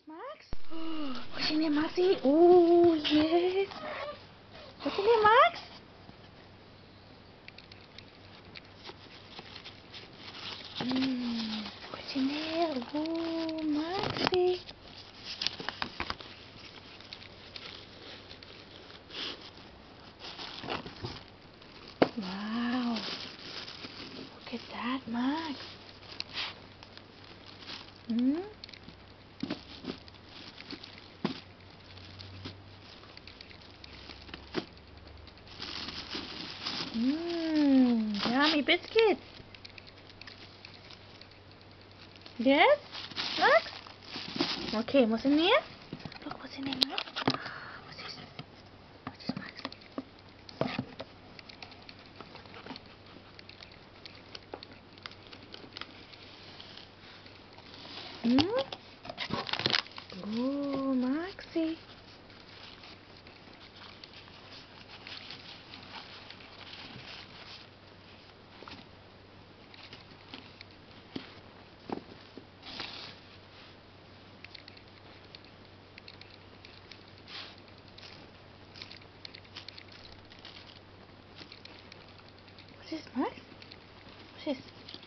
Max? What's in there, Maxie? Oh, yes. What's in there, Max? What's in there? Oh, Maxie. Wow. Look at that, Max. Yummy biscuits. Yes, Max? Okay, what's in there? Look, what's in there, Max? What's this? What's this, Max? Oh, Maxie. What's this, Max? What's this?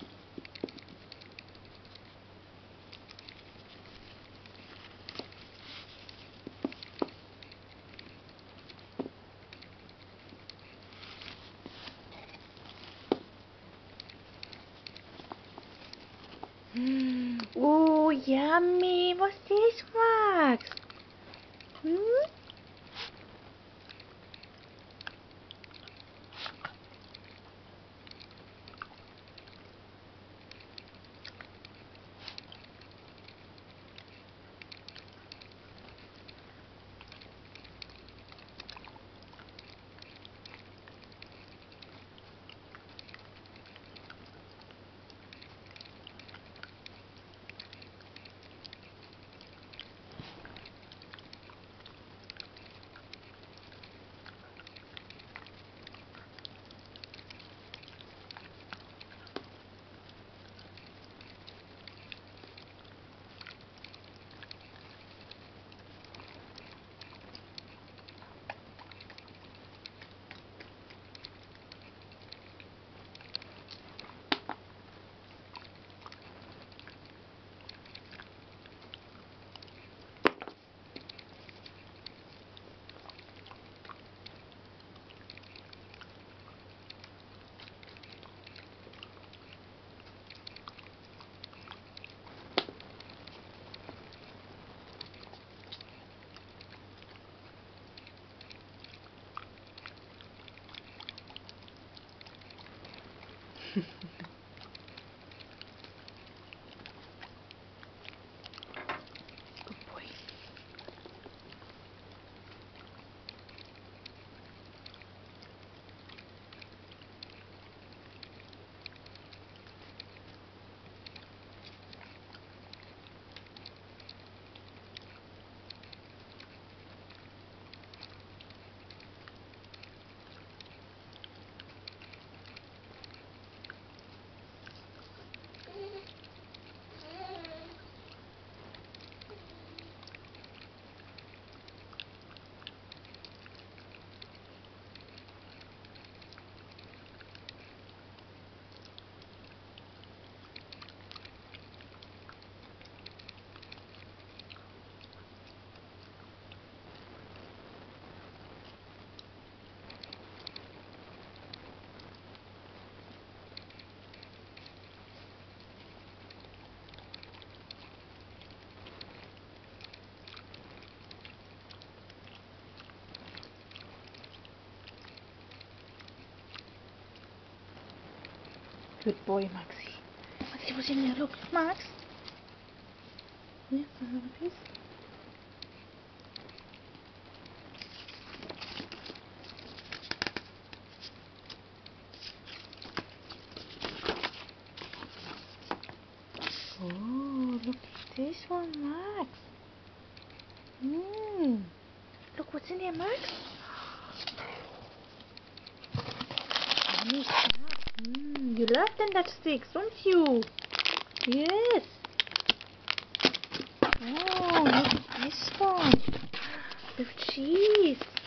Oh, yummy. What's this, Max? Good boy. Good boy, Maxie. Maxie, what's in there? Look, Max. Yeah, another piece. Oh, look at this one, Max. Look what's in there, Max. Yummy stuff. You love that sticks, don't you? Yes. Oh, look with cheese.